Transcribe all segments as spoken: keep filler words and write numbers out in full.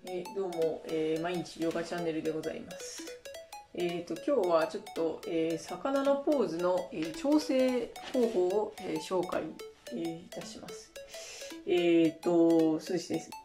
えー、どうも、えー、毎日ヨガチャンネルでございます。えーと、今日はちょっと、えー、魚のポーズの、えー、調整方法を、えー、紹介、えー、いたします。えーと、そうですね。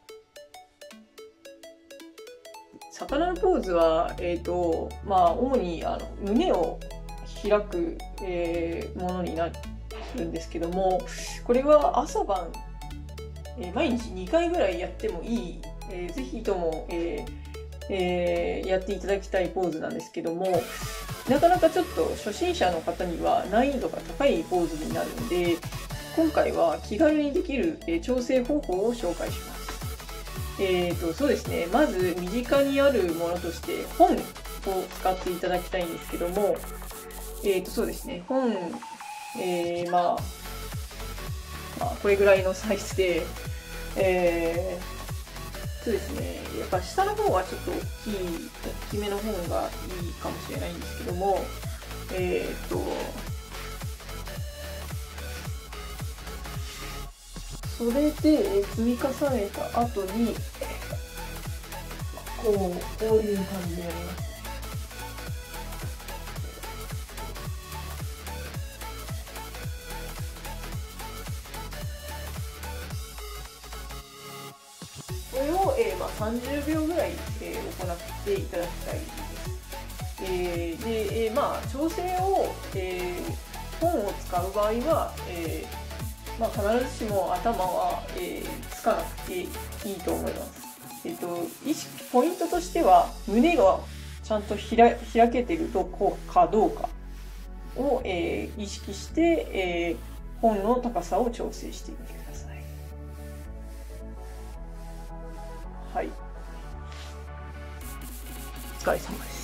魚のポーズは、えーと、まあ、主にあの胸を開く、えー、ものになるんですけども、これは朝晩、えー、毎日にかいぐらいやってもいい、えー、ぜひとも、えーえー、やっていただきたいポーズなんですけども、なかなかちょっと初心者の方には難易度が高いポーズになるので、今回は気軽にできる、えー、調整方法を紹介します。えーと、そうですね、まず身近にあるものとして本を使っていただきたいんですけども、えーと、そうですね、本、えー、まあ、まあ、これぐらいのサイズで、えーそうですね、やっぱ下の方はちょっと大きい、大きめの本がいいかもしれないんですけども、えー、っと、それで積み重ねた後に、こう、こういう感じになります。これを、えーまあ、さんじゅうびょうぐらい、えー、行っていただきたいです。えー、で、えー、まあ調整を、えー、本を使う場合は、えーまあ、必ずしも頭は、えー、つかなくていいと思います。えっと、意識ポイントとしては胸がちゃんと開開けてるとこうかどうかを、えー、意識して、えー、本の高さを調整してみてください。はい。お疲れ様です。